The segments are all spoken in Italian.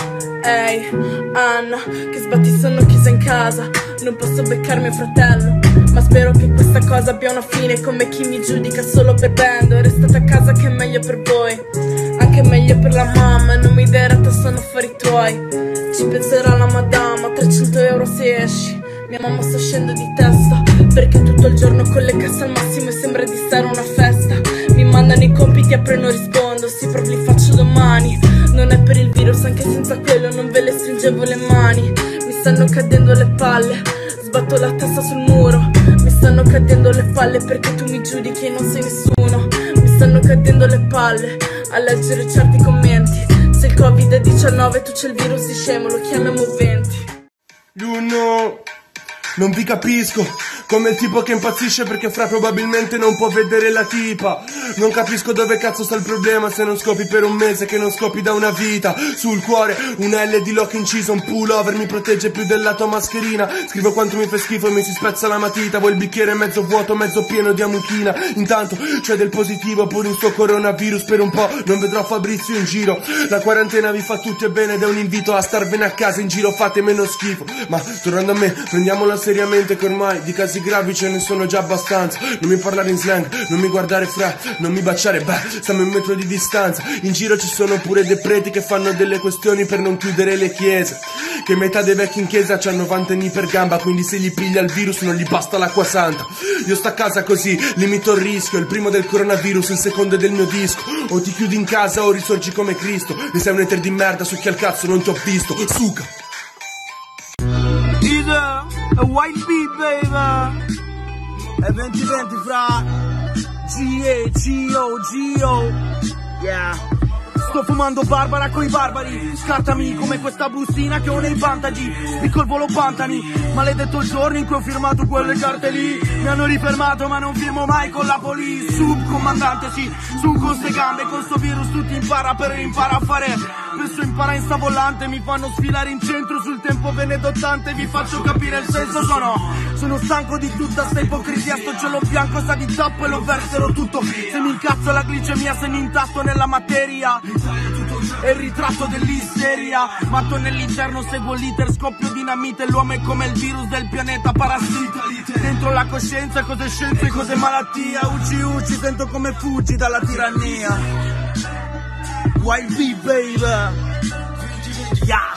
Ehi, Anna, che sbatti sono chiusa in casa. Non posso beccarmi fratello, ma spero che questa cosa abbia una fine. Come chi mi giudica solo bevendo. Restate a casa che è meglio per voi, anche meglio per la mamma. Non mi dai retta, sono affari tuoi. Ci penserà la madama, 300 euro se esci. Mia mamma sta scendendo di testa, perché tutto il giorno con le casse al massimo e sembra di stare una festa. Mi mandano i compiti e poi non rispondo, sì proprio li faccio domani. Non è per il virus, anche senza quello non ve le stringevo le mani. Mi stanno cadendo le palle, sbatto la testa sul muro. Mi stanno cadendo le palle perché tu mi giudichi e non sei nessuno. Mi stanno cadendo le palle a leggere certi commenti. Se il Covid-19 tu c'è il virus di scemo, lo chiamiamo 20. Luno, non vi capisco, come il tipo che impazzisce perché fra probabilmente non può vedere la tipa. Non capisco dove cazzo sta il problema se non scopi per un mese, che non scopi da una vita. Sul cuore un L di lock inciso, un pullover mi protegge più della tua mascherina. Scrivo quanto mi fa schifo e mi si spezza la matita. Vuoi il bicchiere mezzo vuoto, mezzo pieno di amuchina. Intanto c'è del positivo pure in sto coronavirus. Per un po' non vedrò Fabrizio in giro. La quarantena vi fa tutti e bene ed è un invito a starvene a casa in giro, fate meno schifo. Ma tornando a me, prendiamola seriamente che ormai di casi gravi ce ne sono già abbastanza. Non mi parlare in slang, non mi guardare fra, non mi baciare, beh, stiamo in metro di distanza. In giro ci sono pure dei preti che fanno delle questioni per non chiudere le chiese. Che metà dei vecchi in chiesa c'hanno 90 anni per gamba, quindi se gli piglia il virus non gli basta l'acqua santa. Io sto a casa così, limito il rischio, il primo del coronavirus, il secondo è del mio disco. O ti chiudi in casa o risorgi come Cristo. Ne sei un eter di merda, succhia al cazzo, non ti ho visto, suca. A white beat, baby. È 2020 fra G-O. Yeah. Sto fumando Barbara coi barbari. Scartami come questa bustina che ho nei vantaggi. Spicco il volo Pantani. Maledetto il giorno in cui ho firmato quelle carte lì. Mi hanno rifermato ma non firmo mai con la police. Subcomandante sì, su con ste gambe. Con sto virus tutti impara a fare. Spesso impara in sta volante. Mi fanno sfilare in centro sul tempo benedottante. Vi faccio capire il senso, sono stanco di tutta sta ipocrisia. Sto cielo bianco sta di tappo e lo verserò tutto. Se mi incazzo la glicemia, se mi intasto nella materia. È il ritratto dell'isteria. Matto nell'interno, seguo l'iter, scoppio dinamite. L'uomo è come il virus del pianeta parassita. Dentro la coscienza, cos'è scienza e cos'è malattia. Ucci, sento come fuggi dalla tirannia. YB baby. Yeah.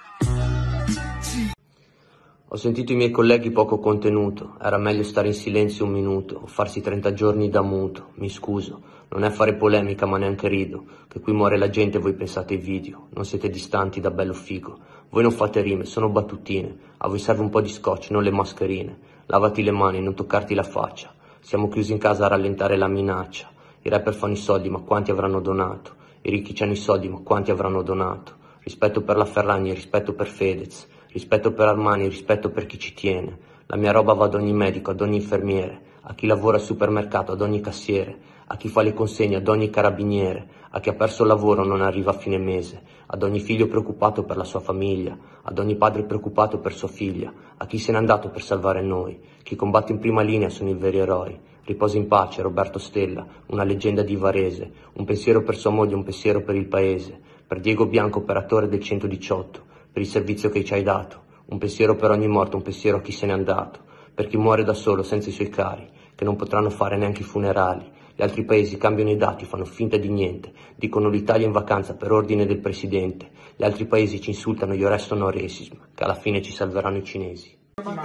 Ho sentito i miei colleghi poco contenuto, era meglio stare in silenzio un minuto, o farsi 30 giorni da muto, mi scuso, non è fare polemica ma neanche rido, che qui muore la gente e voi pensate ai video, non siete distanti da bello figo, voi non fate rime, sono battutine, a voi serve un po' di scotch, non le mascherine, lavati le mani, non toccarti la faccia, siamo chiusi in casa a rallentare la minaccia, i rapper fanno i soldi ma quanti avranno donato, i ricchi hanno i soldi ma quanti avranno donato, rispetto per la Ferragni, rispetto per Fedez, rispetto per Armani, rispetto per chi ci tiene. La mia roba va ad ogni medico, ad ogni infermiere, a chi lavora al supermercato, ad ogni cassiere, a chi fa le consegne, ad ogni carabiniere, a chi ha perso il lavoro non arriva a fine mese, ad ogni figlio preoccupato per la sua famiglia, ad ogni padre preoccupato per sua figlia, a chi se n'è andato per salvare noi. Chi combatte in prima linea sono i veri eroi. Riposa in pace Roberto Stella, una leggenda di Varese, un pensiero per sua moglie, un pensiero per il paese, per Diego Bianco, operatore del 118, per il servizio che ci hai dato, un pensiero per ogni morto, un pensiero a chi se n'è andato, per chi muore da solo senza i suoi cari, che non potranno fare neanche i funerali. Gli altri paesi cambiano i dati, fanno finta di niente, dicono l'Italia in vacanza per ordine del presidente, gli altri paesi ci insultano, io resto no racism, che alla fine ci salveranno i cinesi.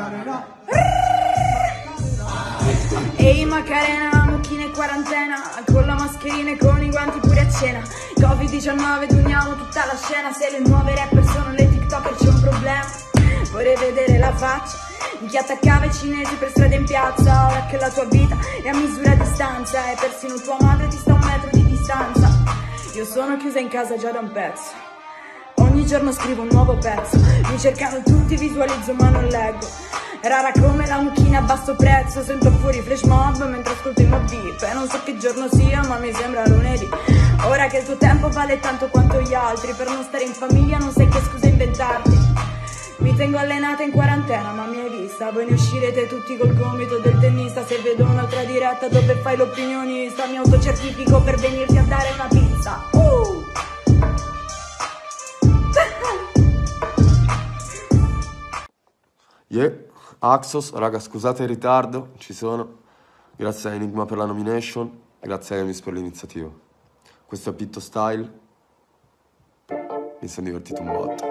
Ehi Macarena, mucchina in quarantena, con la mascherina e con i guanti pure a cena. Covid-19 uniamo tutta la scena, se le nuove rapper sono le TikToker c'è un problema. Vorrei vedere la faccia di chi attaccava i cinesi per strada in piazza. Ora che la tua vita è a misura a distanza e persino tua madre ti sta a 1 metro di distanza. Io sono chiusa in casa già da un pezzo, ogni giorno scrivo un nuovo pezzo. Mi cercano tutti, visualizzo ma non leggo. Rara come la mucchina a basso prezzo, sento fuori flash mob mentre ascolto i mob deep. E non so che giorno sia ma mi sembra lunedì. Ora che il tuo tempo vale tanto quanto gli altri, per non stare in famiglia non sai che scusa inventarti. Mi tengo allenata in quarantena ma mi hai vista, voi ne uscirete tutti col gomito del tennista. Se vedo un'altra diretta dove fai l'opinionista, mi autocertifico per venirti a dare una pizza. Yeah, Axos, raga, scusate il ritardo, ci sono. Grazie a Enigma per la nomination, grazie a Emis per l'iniziativa. Questo è Pitto Style. Mi sono divertito un botto.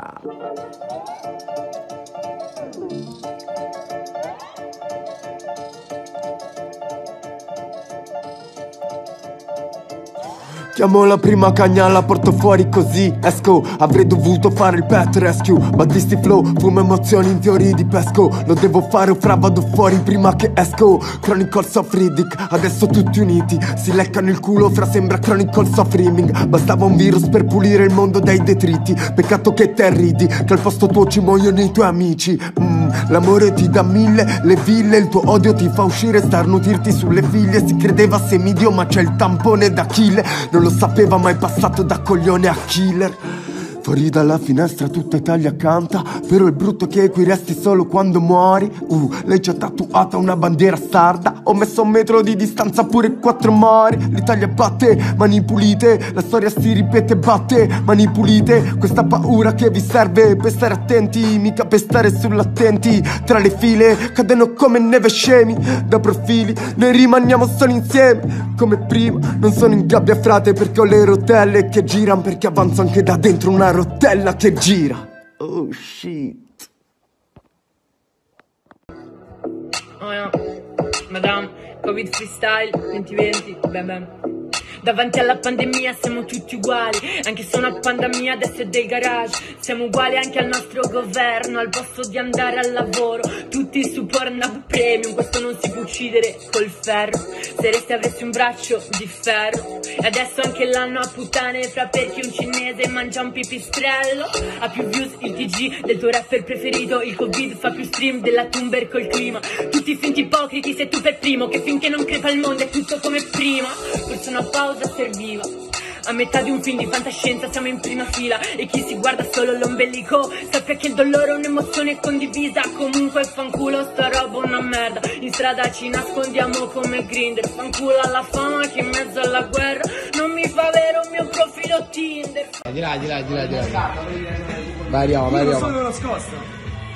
Chiamo la prima cagna, la porto fuori così esco. Avrei dovuto fare il pet rescue. Battisti flow, fumo emozioni in teoria di pesco. Lo devo fare o fra vado fuori prima che esco. Chronicles of Riddick, adesso tutti uniti. Si leccano il culo fra sembra Chronicles of Rimming. Bastava un virus per pulire il mondo dai detriti. Peccato che te ridi, che al posto tuo ci muoiono i tuoi amici. L'amore ti dà 1000, le ville, il tuo odio ti fa uscire, starnutirti sulle figlie. Si credeva semidio ma c'è il tampone d'Achille. Non lo sapeva mai passato da coglione a killer. Fuori dalla finestra tutta Italia canta, però è brutto che qui resti solo quando muori. Lei ci ha tatuata una bandiera sarda, ho messo 1 metro di distanza pure 4 mari. L'Italia batte, mani pulite, la storia si ripete, batte, mani pulite. Questa paura che vi serve per stare attenti, mica per stare sull'attenti. Tra le file cadono come neve scemi, da profili noi rimaniamo solo insieme. Come prima, non sono in gabbia frate perché ho le rotelle che girano, perché avanzo anche da dentro una rotella che gira. Oh shit. Oh no, Madame, Covid freestyle 2020, bam bam. Davanti alla pandemia siamo tutti uguali, anche se una pandemia adesso è del garage. Siamo uguali anche al nostro governo, al posto di andare al lavoro tutti su Pornhub Premium. Questo non si può uccidere col ferro, se resti avresti un braccio di ferro. E adesso anche l'anno a puttane fra perché un cinese mangia un pipistrello. Ha più views il TG del tuo rapper preferito, il Covid fa più stream della Thunberg col clima. Tutti finti ipocriti sei tu per primo, che finché non crepa il mondo è tutto come prima. Forse una pausa serviva, a metà di un film di fantascienza siamo in prima fila. E chi si guarda solo l'ombelico sappia che il dolore è un'emozione condivisa. Comunque fanculo sta roba una merda, in strada ci nascondiamo come Grindr. Fanculo alla fama che in mezzo alla guerra non mi fa avere un mio profilo Tinder. Di là. Vai, andiamo. Non sono nascosto.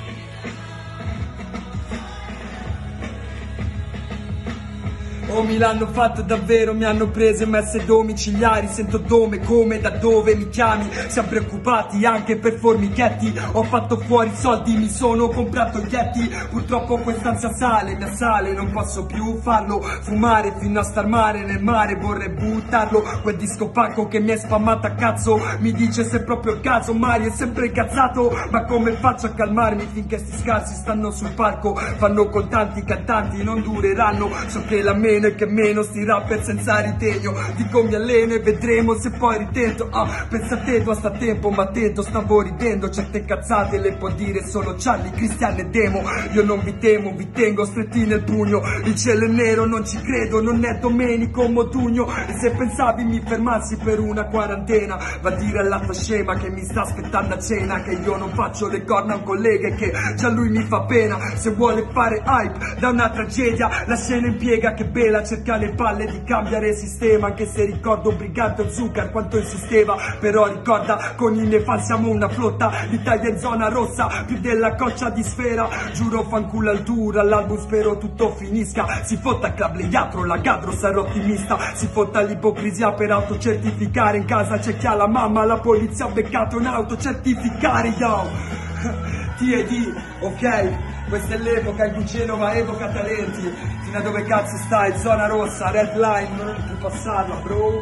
Oh, mi l'hanno fatto davvero, mi hanno preso e messe domiciliari. Sento dome, come, da dove mi chiami. Siamo preoccupati anche per formichetti. Ho fatto fuori soldi, mi sono comprato gli Yeti. Purtroppo quest'ansia sale, mi assale, non posso più farlo. Fumare fino a star male nel mare, vorrei buttarlo. Quel disco pacco che mi è spammato a cazzo mi dice se è proprio il caso. Mario è sempre incazzato, ma come faccio a calmarmi finché sti scarsi stanno sul palco? Fanno con tanti cantanti, non dureranno. So che la meno e che meno sti rapper senza ritegno. Dico mi alleno e vedremo se poi ritento. Pensa a te, tu a sta tempo, ma attento, stavo ridendo. Certe cazzate le può dire solo Charlie, Cristian e Demo. Io non vi temo, vi tengo stretti nel pugno. Il cielo è nero, non ci credo, non è Domenico Modugno. E se pensavi mi fermassi per una quarantena, va a dire alla tua scema che mi sta aspettando a cena, che io non faccio le corna a un collega e che già lui mi fa pena. Se vuole fare hype da una tragedia, la scena impiega che bella cerca le palle di cambiare sistema. Anche se ricordo Brigante Zuccar quanto insisteva, però ricorda con i Nefal siamo una flotta. L'Italia in zona rossa, più della coccia di Sfera. Giuro fanculo al tour, all'album spero tutto finisca. Si fotta Club Leiatro, la Gadro sarò ottimista. Si fotta l'ipocrisia per autocertificare. In casa c'è chi ha la mamma, la polizia ha beccato un autocertificare, yo. T&D, ok, questa è l'epoca in cui Genova evoca talenti. Fino a dove cazzo stai? Zona rossa, red line, non è più passata, bro.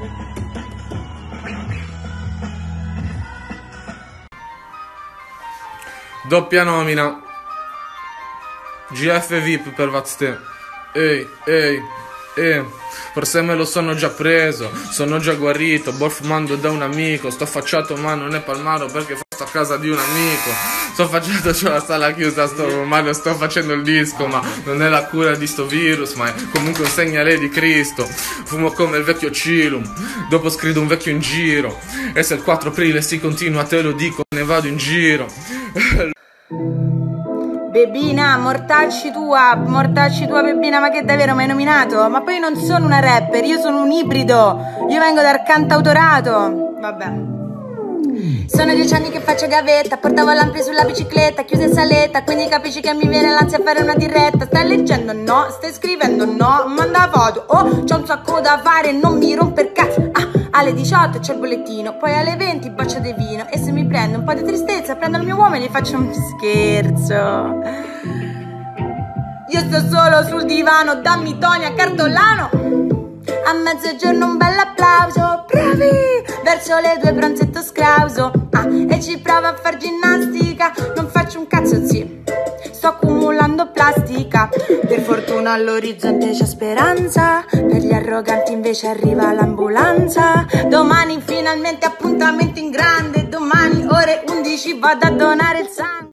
Doppia nomina. GF VIP per Vazte. Ehi. Forse me lo sono già preso, sono già guarito, fumando da un amico. Sto affacciato ma non è Palmaro perché sto a casa di un amico. Sto facendo, c'ho la sala chiusa, sto facendo il disco, ma non è la cura di sto virus, ma è comunque un segnale di Cristo. Fumo come il vecchio Cilum, dopo scrivo un vecchio in giro. E se il 4 aprile si continua te lo dico, ne vado in giro. Bebina, mortacci tua Bebina, ma che davvero mi hai nominato? Ma poi non sono una rapper, io sono un ibrido, io vengo dal cantautorato. Vabbè, Sono 10 anni che faccio gavetta, portavo lampi sulla bicicletta, chiusa in saletta, quindi capisci che mi viene l'ansia a fare una diretta. Stai leggendo? No. Stai scrivendo? No. Manda foto. Oh, c'ho un sacco da fare, non mi romper cazzo. Alle 18 c'ho il bollettino, poi alle 20 boccia di vino. E se mi prendo un po' di tristezza, prendo il mio uomo e gli faccio un scherzo. Io sto solo sul divano, dammi Tonia Cartolano. A mezzogiorno un bel applauso, bravi! Verso le 2 pranzetto scrauso. E ci provo a far ginnastica, non faccio un cazzo, sì. Sto accumulando plastica. Per fortuna all'orizzonte c'è speranza, per gli arroganti invece arriva l'ambulanza. Domani finalmente appuntamento in grande, domani ore 11 vado a donare il sangue.